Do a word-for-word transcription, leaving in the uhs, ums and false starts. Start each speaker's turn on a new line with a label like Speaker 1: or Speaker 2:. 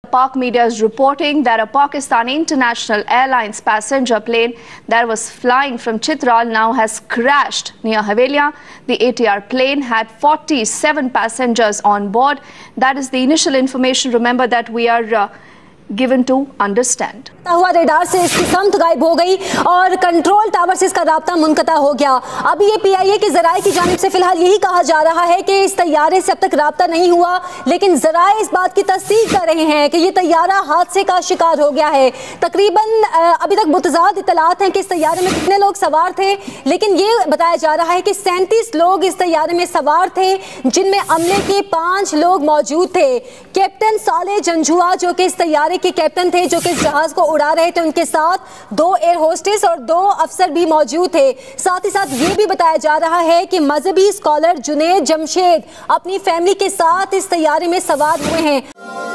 Speaker 1: Pak media is reporting that a Pakistani International Airlines passenger plane that was flying from Chitral now has crashed near Havelia. The A T R plane had forty-seven passengers on board. That is the initial information, remember, that we are uh, given to understand.
Speaker 2: हुआ radar से इसकी समत गायब हो गई और control tower से इसका राब्ता मुनक़ता हो गया। अभी ये पीआईए के ज़राए की जानिब से फिलहाल यही कहा जा रहा है कि इस तैयारे से अब तक राब्ता नहीं हुआ, लेकिन ज़राए इस बात की तस्दीक कर रहे हैं कि ये तैयारा हादसे का शिकार हो गया है। तकरीबन अभी तक मुतज़ाद इत्तलात हैं कि इस तैयारे में कितने लोग सवार थे, लेकिन ये बताया जा रहा है कि सैंतीस लोग इस तैयारे में सवार थे, जिनमें अमले के पाँच लोग मौजूद थे। कैप्टन साले जंजुआ जो कि इस तैयारे के कैप्टन थे, जो कि इस जहाज को उड़ा रहे थे, उनके साथ दो एयर होस्टेस और दो अफसर भी मौजूद थे। साथ ही साथ ये भी बताया जा रहा है कि मजहबी स्कॉलर जुनेद जमशेद अपनी फैमिली के साथ इस तैयारे में सवार हुए हैं।